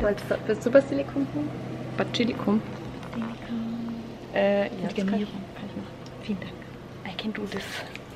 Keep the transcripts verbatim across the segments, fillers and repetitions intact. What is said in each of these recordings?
Wolltest du, willst du Basilikum? Basilikum? Äh, ja, das kann ich, kann ich machen. Vielen Dank. I can do this.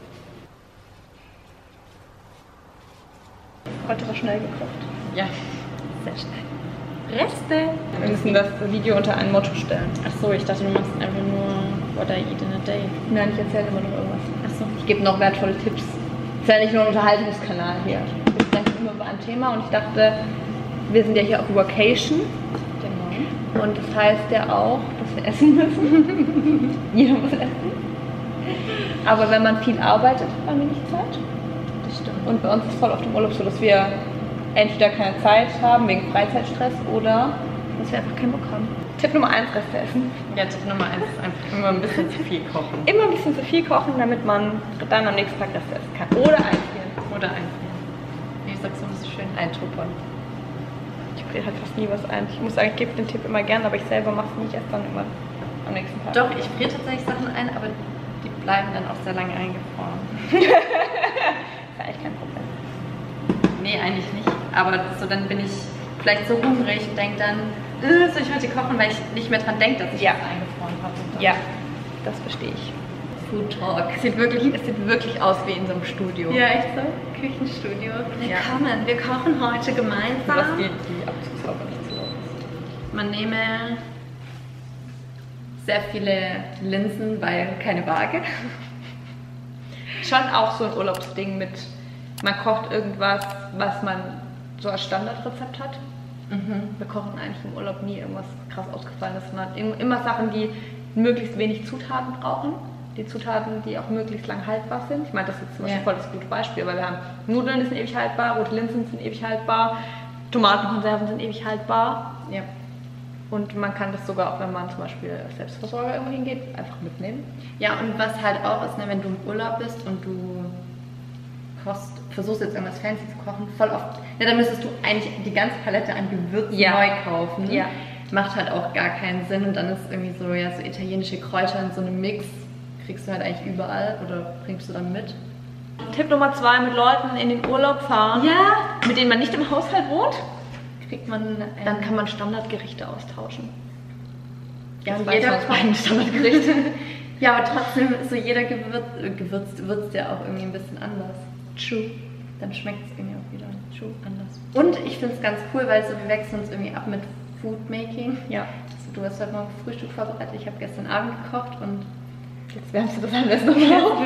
Heute war schnell gekocht. Ja. Sehr schnell. Reste! Wir müssen das Video unter ein Motto stellen. Achso, ich dachte, du machst einfach nur What I eat in a day. Nein, ich erzähle immer noch irgendwas. Achso. Ich gebe noch wertvolle Tipps. Das ist ja nicht nur ein Unterhaltungskanal hier. Wir sprechen immer über ein Thema und ich dachte, wir sind ja hier auf Vacation. Genau. Und das heißt ja auch, dass wir essen müssen. Jeder muss essen. Aber wenn man viel arbeitet, hat man wenig Zeit. Das stimmt. Und bei uns ist voll auf dem Urlaub so, dass wir entweder keine Zeit haben wegen Freizeitstress oder dass wir einfach keinen Bock haben. Tipp Nummer eins, Reste essen. Ja, Tipp Nummer eins ist einfach immer ein bisschen zu viel kochen. Immer ein bisschen zu viel kochen, damit man dann am nächsten Tag Reste essen kann. Oder einfrieren. Oder einfrieren. Wie sagst du das so schön? Eintruppern. Ich friere halt fast nie was ein. Ich muss sagen, ich gebe den Tipp immer gern, aber ich selber mache es nicht erst dann immer am nächsten Tag. Doch, ich friere tatsächlich Sachen ein, aber die bleiben dann auch sehr lange eingefroren. Das ist ja echt kein Problem. Nee, eigentlich nicht. Aber so dann bin ich vielleicht so hungrig und denke dann, äh, soll ich heute kochen, weil ich nicht mehr dran denke, dass ich ja. was eingefroren habe. Ja, das verstehe ich. Food Talk. Es sieht, wirklich, es sieht wirklich aus wie in so einem Studio. Ja, echt so? Küchenstudio. Willkommen, ja. Wir kochen heute gemeinsam. Was die, die Abzugshaube nicht zu laut ist. Man nehme sehr viele Linsen, weil keine Waage. Schon auch so ein Urlaubsding mit, man kocht irgendwas, was man so als Standardrezept hat. Mhm. Wir kochen eigentlich im Urlaub nie irgendwas krass Ausgefallenes, sondern immer Sachen, die möglichst wenig Zutaten brauchen. Die Zutaten, die auch möglichst lang haltbar sind. Ich meine, das ist zum Beispiel ja. voll das gute Beispiel, weil wir haben Nudeln, die sind ewig haltbar, rote Linsen sind ewig haltbar, Tomatenkonserven sind ewig haltbar. Ja. Und man kann das sogar auch, wenn man zum Beispiel als Selbstversorger irgendwo hingeht, einfach mitnehmen. Ja, und was halt auch ist, ne, wenn du im Urlaub bist und du kochst, versuchst jetzt irgendwas fancy zu kochen, voll oft, ja, dann müsstest du eigentlich die ganze Palette an Gewürzen ja. neu kaufen. Ja. Macht halt auch gar keinen Sinn und dann ist irgendwie so, ja, so italienische Kräuter in so einem Mix, kriegst du halt eigentlich überall oder bringst du dann mit. Tipp Nummer zwei, mit Leuten in den Urlaub fahren, ja. mit denen man nicht im Haushalt wohnt. Kriegt man, ähm, dann kann man Standardgerichte austauschen. Ja, und jeder kocht Standardgerichte. Ja, aber trotzdem ist so jeder gewürzt, gewürzt würzt ja auch irgendwie ein bisschen anders. True. Dann schmeckt es irgendwie auch wieder true anders. Und ich finde es ganz cool, weil so, wir wechseln uns irgendwie ab mit Foodmaking. Ja. Also, du hast heute Morgen Frühstück vorbereitet, ich habe gestern Abend gekocht und jetzt wärmst du das alles nochmal auf.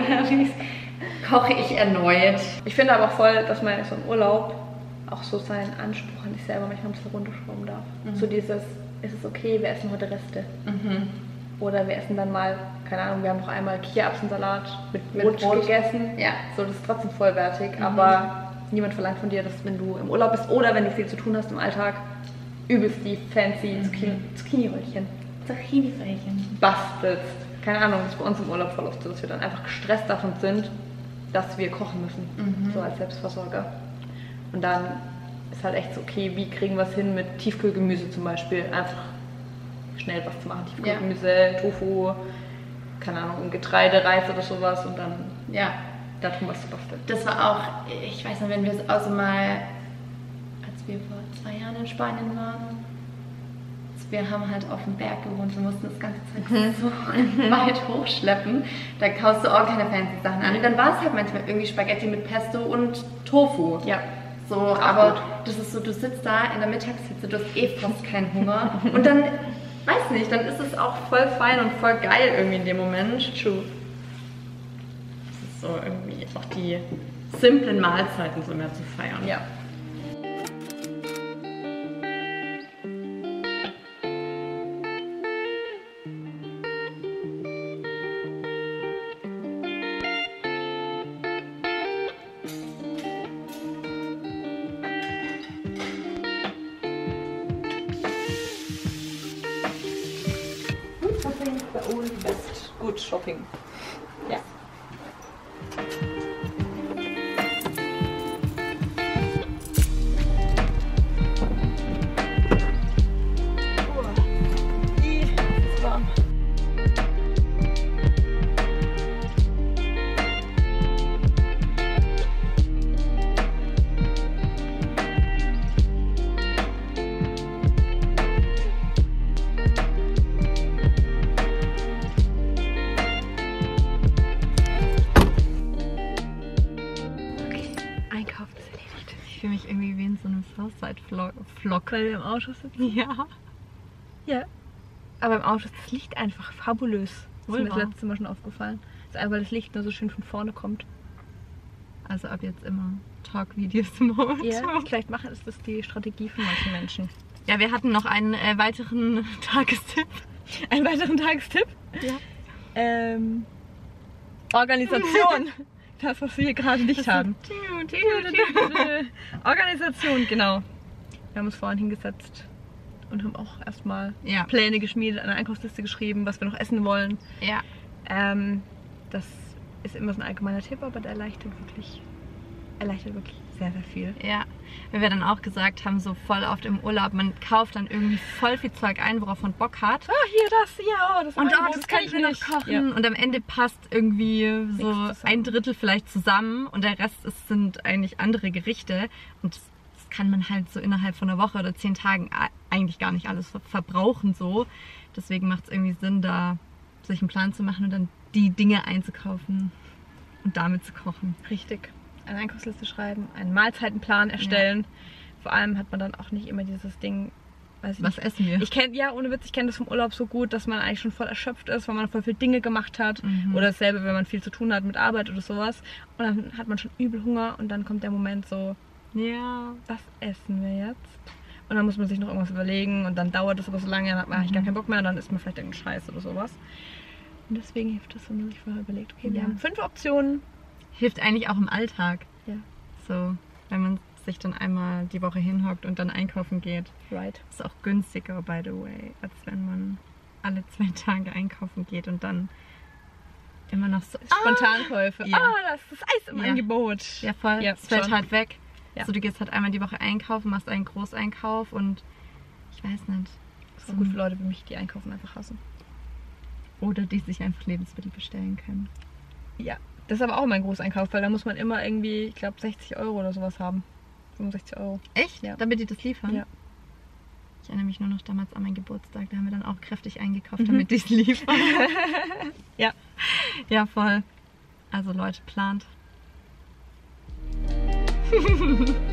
Koche ich erneut. Ich finde aber auch voll, dass man so im Urlaub auch so seinen Anspruch an sich selber manchmal ein bisschen runterschrauben darf. Mhm. So dieses, ist es okay, wir essen heute Reste. Mhm. Oder wir essen dann mal, keine Ahnung, wir haben noch einmal Kichererbsensalat mit Brot, mit Brot gegessen. Ja. So, das ist trotzdem vollwertig, mhm. aber niemand verlangt von dir, dass wenn du im Urlaub bist oder wenn du viel zu tun hast im Alltag, übelst die fancy mhm. Zucchini-Röllchen. Zucchini-Röllchen. Bastelst. Keine Ahnung, das ist bei uns im Urlaub voll oft so, dass wir dann einfach gestresst davon sind, dass wir kochen müssen, mhm. so als Selbstversorger. Und dann ist halt echt so, okay, wie kriegen wir es hin mit Tiefkühlgemüse zum Beispiel, einfach schnell was zu machen, Tiefkühlgemüse, ja. Tofu, keine Ahnung, Getreide, Reis oder sowas und dann ja. darum was zu basteln. Das war auch, ich weiß noch, wenn wir es also mal, als wir vor zwei Jahren in Spanien waren, wir haben halt auf dem Berg gewohnt, wir mussten das ganze Zeug so weit hochschleppen. Da kaufst du auch keine fancy Sachen an. Und dann war es halt manchmal irgendwie Spaghetti mit Pesto und Tofu. Ja. So, auch aber gut. Das ist so, du sitzt da in der Mittagshitze, du hast eh fast keinen Hunger. Und dann, weiß nicht, dann ist es auch voll fein und voll geil irgendwie in dem Moment. True. Das ist so irgendwie auch die simplen Mahlzeiten so mehr zu feiern. Ja. Good shopping. Ja. Flok. Weil wir im Auto sitzen? Ja. Ja. Aber im Auto ist das Licht einfach fabulös. Das ist mir das letzte Mal schon aufgefallen. Das ist einfach, weil das Licht nur so schön von vorne kommt. Also ab jetzt immer Talk-Videos im Auto. Ja, vielleicht machen ist das die Strategie von manchen Menschen. Ja, wir hatten noch einen äh, weiteren Tagestipp. Einen weiteren Tagestipp? Ja. Ähm, Organisation. Das, was wir hier gerade nicht haben. Organisation, genau. Wir haben uns vorhin hingesetzt und haben auch erstmal ja. Pläne geschmiedet, eine Einkaufsliste geschrieben, was wir noch essen wollen. Ja. Ähm, das ist immer so ein allgemeiner Tipp, aber der erleichtert wirklich, erleichtert wirklich sehr, sehr viel. Ja, weil wir dann auch gesagt haben, so voll oft im Urlaub, man kauft dann irgendwie voll viel Zeug ein, worauf man Bock hat. Ah, hier das, ja, oh, das Und oh, das, das kann ich mir noch kochen. Ja. Und am Ende passt irgendwie so ein Drittel vielleicht zusammen und der Rest ist, sind eigentlich andere Gerichte. Und das, das kann man halt so innerhalb von einer Woche oder zehn Tagen eigentlich gar nicht alles verbrauchen so. Deswegen macht es irgendwie Sinn, da sich einen Plan zu machen und dann die Dinge einzukaufen und damit zu kochen. Richtig. Eine Einkaufsliste schreiben, einen Mahlzeitenplan erstellen. Ja. Vor allem hat man dann auch nicht immer dieses Ding, weiß ich was nicht. essen wir? Ich kenne, ja, ohne Witz, ich kenne das vom Urlaub so gut, dass man eigentlich schon voll erschöpft ist, weil man voll viele Dinge gemacht hat. Mhm. Oder dasselbe, wenn man viel zu tun hat mit Arbeit oder sowas. Und dann hat man schon übel Hunger und dann kommt der Moment so, ja, was essen wir jetzt? Und dann muss man sich noch irgendwas überlegen und dann dauert es aber so lange, dann hat man mhm. eigentlich gar keinen Bock mehr und dann isst man vielleicht irgendeinen Scheiß oder sowas. Und deswegen hilft es, wenn man sich vorher überlegt, okay, wir ja. haben fünf Optionen. Hilft eigentlich auch im Alltag. Ja. So, wenn man sich dann einmal die Woche hinhockt und dann einkaufen geht. Right. Ist auch günstiger, by the way, als wenn man alle zwei Tage einkaufen geht und dann immer noch so Spontankäufe. Ah, ja. ah das ist das Eis im ja. Angebot. Ja, voll. Ja, es fällt schon. halt weg. Ja. So, du gehst halt einmal die Woche einkaufen, machst einen Großeinkauf und ich weiß nicht. Das ist so gut für Leute wie mich, die einkaufen einfach hassen. Oder die sich einfach Lebensmittel bestellen können. Ja, das ist aber auch mein Großeinkauf, weil da muss man immer irgendwie, ich glaube, sechzig Euro oder sowas haben. fünfundsechzig Euro. Echt? Ja. Damit die das liefern? Ja. Ich erinnere mich nur noch damals an meinen Geburtstag, da haben wir dann auch kräftig eingekauft, damit die es liefern. Ja. Ja, voll. Also Leute, plant.